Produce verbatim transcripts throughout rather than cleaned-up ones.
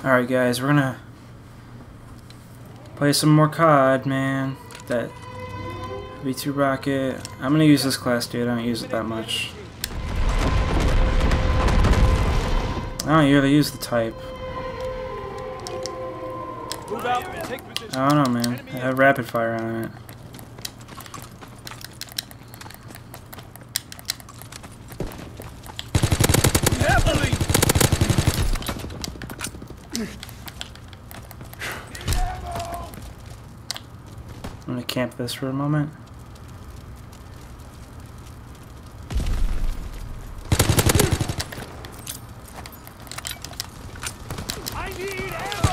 Alright guys, we're gonna play some more C O D, man. That V two rocket. I'm gonna use this class, dude. I don't use it that much. I don't really use the type. I don't know, man. It had rapid fire on it. I'm gonna camp this for a moment. I need ammo.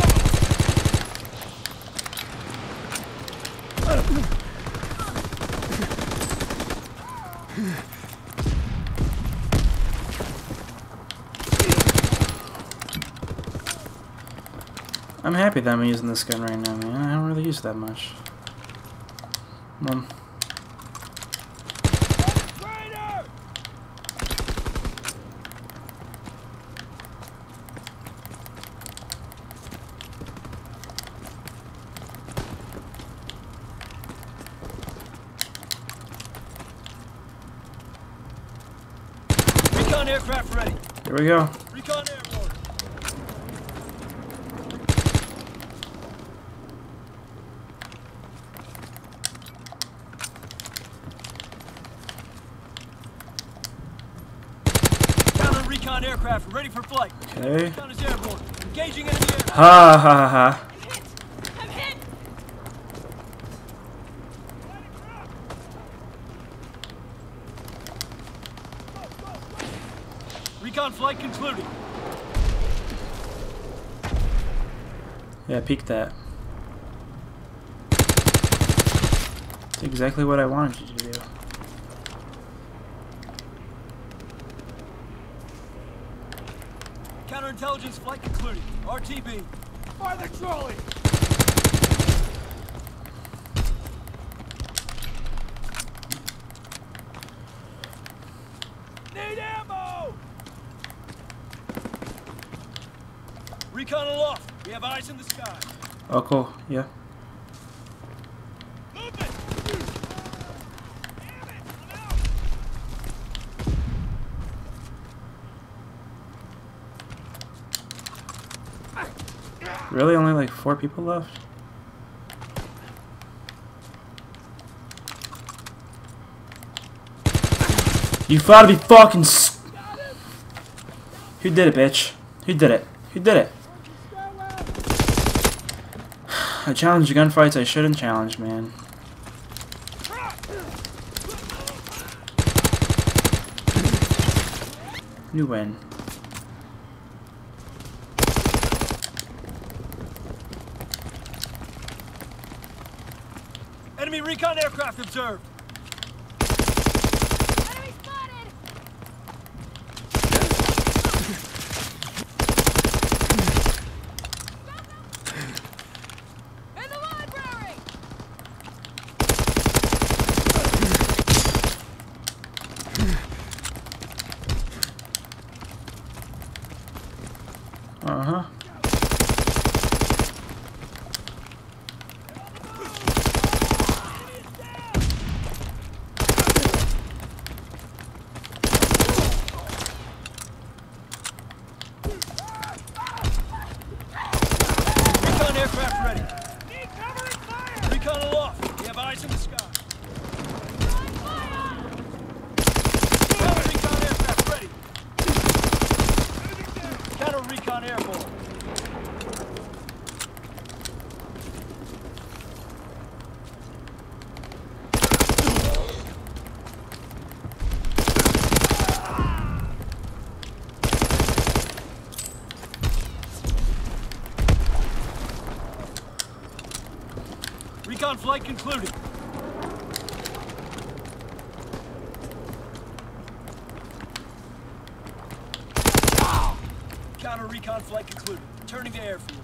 I'm happy that I'm using this gun right now, man. I don't really use that much. Come on. Recon aircraft ready. Here we go. Recon airborne. Counter recon aircraft ready for flight. Okay. Recon is airborne. Engaging enemy aircraft. Ha ha ha. I'm hit! Recon flight concluded. Yeah, peek that. That's exactly what I wanted you to do. Counterintelligence flight concluded. R T B. Fire the trolley! Need ammo! Recon aloft. We have eyes in the sky. Oh, cool. Yeah. Movement! Damn it! I'm out! Really? Only like four people left? You gotta be fucking s- Who did it, bitch? Who did it? Who did it? I challenge gunfights I shouldn't challenge, man. You win. Enemy recon aircraft observed. Enemy spotted! In the library! Uh-huh. Recon aircraft ready. Need cover and fire! Recon aloft. We have eyes in the sky. Counter recon aircraft ready. Counter recon airborne. Recon flight concluded. Counter recon flight concluded. Returning to airfield.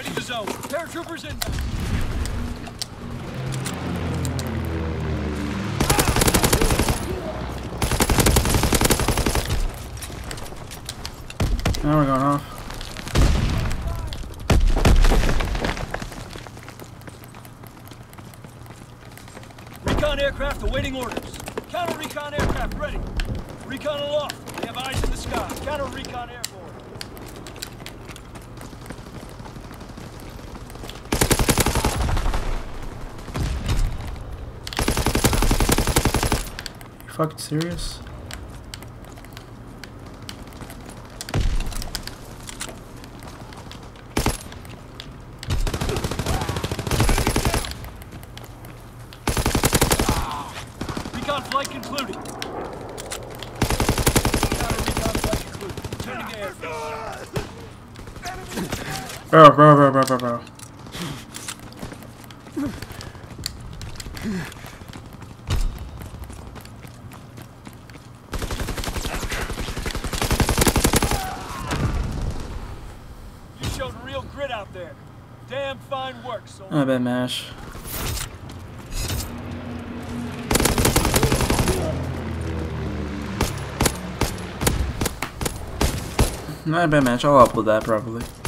Ready to zone. Paratroopers inbound. Now we're going off. Recon aircraft awaiting orders. Counter recon aircraft ready. Recon aloft. We have eyes in the sky. Counter recon airborne. You fucking serious? Recon flight concluded. Counter recon flight concluded. Turning to airfield. Bro, bro, bro, bro, bro, bro. You showed real grit out there. Damn fine work, soldier. Not bad, Mash. Not a bad match. I'll upload that probably.